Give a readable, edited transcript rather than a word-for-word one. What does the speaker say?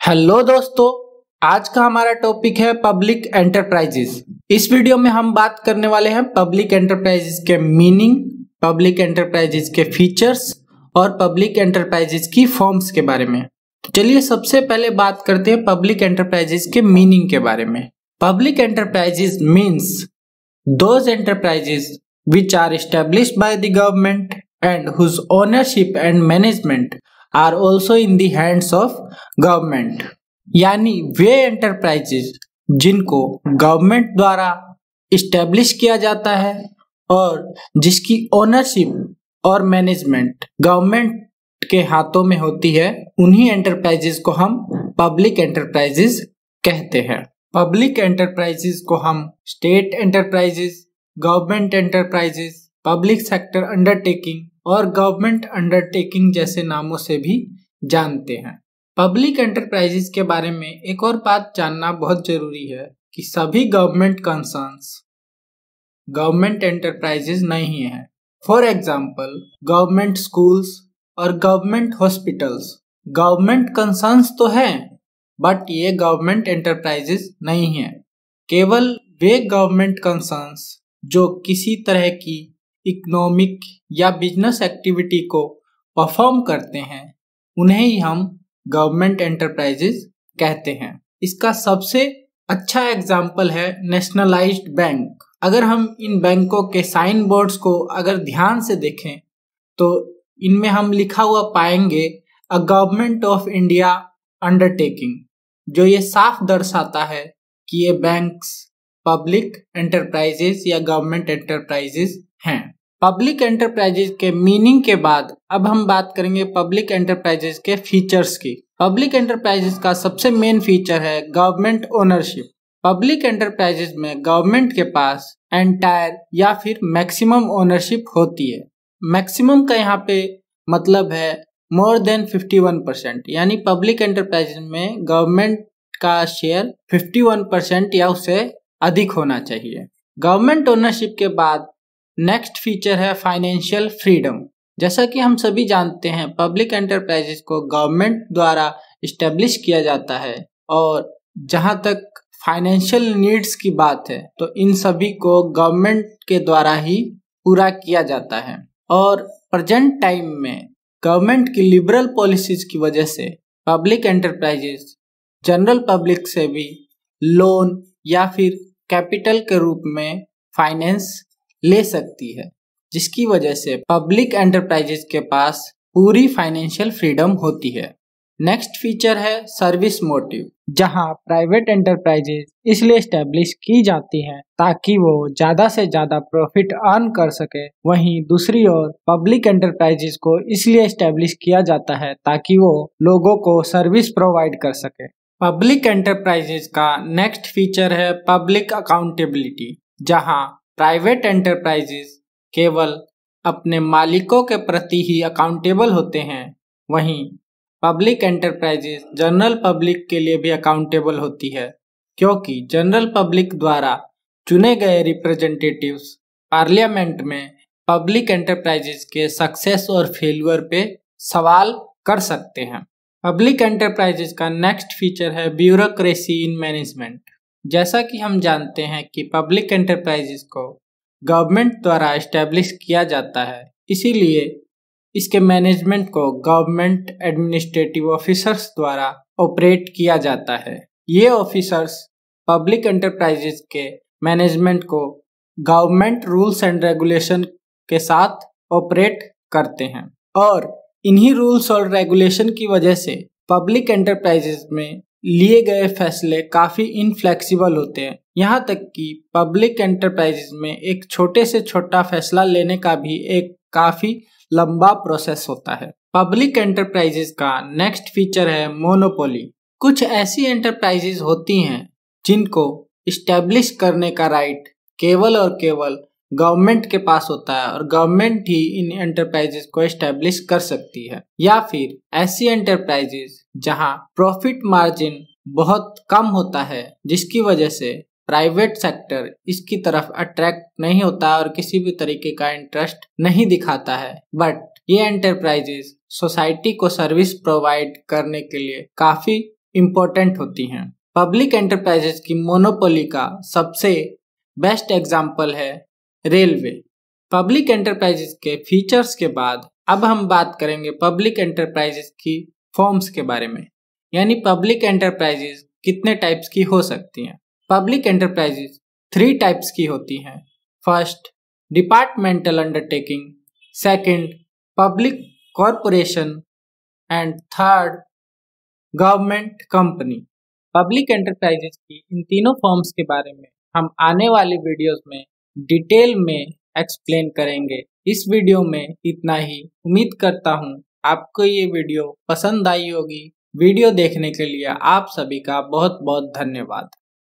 Hello दोस्तों, आज का हमारा टॉपिक है पब्लिक एंटरप्राइजेस। इस वीडियो में हम बात करने वाले हैं पब्लिक एंटरप्राइजेस के मीनिंग, पब्लिक एंटरप्राइजेस के फीचर्स और पब्लिक एंटरप्राइजेस की फॉर्म्स के बारे में। तो चलिए सबसे पहले बात करते हैं पब्लिक एंटरप्राइजेस के मीनिंग के बारे में। Public enterprises means those enterprises which are established by the government and whose ownership and management are also in the hands of government। यानी वे एंटरप्राइजेज जिनको गवर्नमेंट द्वारा इस्टेब्लिश किया जाता है और जिसकी ओनरशिप और मैनेजमेंट गवर्नमेंट के हाथों में होती है, उन्हीं एंटरप्राइजेज को हम पब्लिक एंटरप्राइजेज कहते हैं। पब्लिक एंटरप्राइजेज को हम state enterprises, government enterprises, public sector undertaking और गवर्नमेंट अंडरटेकिंग जैसे नामों से भी जानते हैं। पब्लिक एंटरप्राइजेस के बारे में एक और बात जानना बहुत जरूरी है कि सभी गवर्नमेंट कंसर्न्स गवर्नमेंट एंटरप्राइजेस नहीं है। फॉर एग्जांपल गवर्नमेंट स्कूल्स और गवर्नमेंट हॉस्पिटल्स गवर्नमेंट कंसर्न्स तो हैं, बट ये गवर्नमेंट एंटरप्राइजेस नहीं है। केवल वे गवर्नमेंट कंसर्न्स जो किसी तरह की इकोनॉमिक या बिजनेस एक्टिविटी को परफॉर्म करते हैं, उन्हें ही हम गवर्नमेंट एंटरप्राइजेस कहते हैं। इसका सबसे अच्छा एग्जाम्पल है नेशनलाइज्ड बैंक। अगर हम इन बैंकों के साइन बोर्ड्स को अगर ध्यान से देखें तो इनमें हम लिखा हुआ पाएंगे a government of India undertaking, जो ये साफ दर्शाता है कि ये बैंक्स पब्लिक एंटरप्राइजेस या गवर्नमेंट एंटरप्राइजेस हैं। पब्लिक एंटरप्राइजेस के मीनिंग के बाद अब हम बात करेंगे पब्लिक एंटरप्राइजेस के फीचर्स की। पब्लिक एंटरप्राइजेस का सबसे मेन फीचर है गवर्नमेंट ओनरशिप। पब्लिक एंटरप्राइजेस में गवर्नमेंट के पास एंटायर या फिर मैक्सिमम ओनरशिप होती है। मैक्सिमम का यहाँ पे मतलब है मोर देन 51%, यानी पब्लिक एंटरप्राइजेस में गवर्नमेंट का शेयर 51% या उससे अधिक होना चाहिए। गवर्नमेंट ओनरशिप के बाद नेक्स्ट फीचर है फाइनेंशियल फ्रीडम। जैसा कि हम सभी जानते हैं पब्लिक एंटरप्राइजेस को गवर्नमेंट द्वारा इस्टेब्लिश किया जाता है और जहां तक फाइनेंशियल नीड्स की बात है तो इन सभी को गवर्नमेंट के द्वारा ही पूरा किया जाता है। और प्रेजेंट टाइम में गवर्नमेंट की लिबरल पॉलिसीज की वजह से पब्लिक एंटरप्राइजेस जनरल पब्लिक से भी लोन या फिर कैपिटल के रूप में फाइनेंस ले सकती है, जिसकी वजह से पब्लिक एंटरप्राइजेस के पास पूरी फाइनेंशियल फ्रीडम होती है। नेक्स्ट फीचर है सर्विस मोटिव, जहां प्राइवेट एंटरप्राइजेस इसलिए एस्टेब्लिश की जाती हैं ताकि वो ज्यादा से ज्यादा प्रॉफिट अर्न कर सके। वहीं दूसरी ओर पब्लिक एंटरप्राइजेस को इसलिए एस्टेब्लिश किया जाता है ताकि वो लोगों को सर्विस प्रोवाइड कर सके। पब्लिक एंटरप्राइजेस का नेक्स्ट फीचर है पब्लिक अकाउंटेबिलिटी, जहां प्राइवेट एंटरप्राइजेस केवल अपने मालिकों के प्रति ही अकाउंटेबल होते हैं, वहीं पब्लिक एंटरप्राइजेस जनरल पब्लिक के लिए भी अकाउंटेबल होती है, क्योंकि जनरल पब्लिक द्वारा चुने गए रिप्रेजेंटेटिव्स पार्लियामेंट में पब्लिक एंटरप्राइजेस के सक्सेस और फेल्यूर पे सवाल कर सकते हैं। पब्लिक एंटरप्राइजेस का नेक्स्ट फीचर है ब्यूरोक्रेसी इन मैनेजमेंट। जैसा कि हम जानते हैं कि पब्लिक एंटरप्राइजेस को गवर्नमेंट द्वारा एस्टेब्लिश किया जाता है, इसीलिए इसके मैनेजमेंट को गवर्नमेंट एडमिनिस्ट्रेटिव ऑफिसर्स द्वारा ऑपरेट किया जाता है। ये ऑफिसर्स पब्लिक एंटरप्राइजेस के मैनेजमेंट को गवर्नमेंट रूल्स एंड रेगुलेशन के साथ ऑपरेट करते हैं और इन्हीं रूल्स और रेगुलेशन की वजह से पब्लिक एंटरप्राइजेस में लिए गए फैसले काफी इनफ्लेक्सिबल होते हैं। यहाँ तक कि पब्लिक एंटरप्राइजेस में एक छोटे से छोटा फैसला लेने का भी एक काफी लंबा प्रोसेस होता है। पब्लिक एंटरप्राइजेस का नेक्स्ट फीचर है मोनोपोली। कुछ ऐसी एंटरप्राइजेस होती हैं जिनको इस्टेब्लिश करने का राइट केवल और केवल गवर्नमेंट के पास होता है और गवर्नमेंट ही इन एंटरप्राइजेस को एस्टेब्लिश कर सकती है। या फिर ऐसी एंटरप्राइजेस जहां प्रॉफिट मार्जिन बहुत कम होता है, जिसकी वजह से प्राइवेट सेक्टर इसकी तरफ अट्रैक्ट नहीं होता और किसी भी तरीके का इंटरेस्ट नहीं दिखाता है, बट ये एंटरप्राइजेस सोसाइटी को सर्विस प्रोवाइड करने के लिए काफी इम्पोर्टेंट होती हैं। पब्लिक एंटरप्राइजेस की मोनोपोली का सबसे बेस्ट एग्जाम्पल है रेलवे। पब्लिक एंटरप्राइजेस के फीचर्स के बाद अब हम बात करेंगे पब्लिक एंटरप्राइजेस की फॉर्म्स के बारे में, यानी पब्लिक एंटरप्राइजेस कितने टाइप्स की हो सकती हैं। पब्लिक एंटरप्राइजेस 3 टाइप्स की होती हैं। First, departmental undertaking, second, public corporation and third, government company. Public enterprises की इन तीनों फॉर्म्स के बारे में हम आने वाले वीडियोस में डिटेल में एक्सप्लेन करेंगे। इस वीडियो में इतना ही। उम्मीद करता हूँ आपको ये वीडियो पसंद आई होगी। वीडियो देखने के लिए आप सभी का बहुत बहुत धन्यवाद।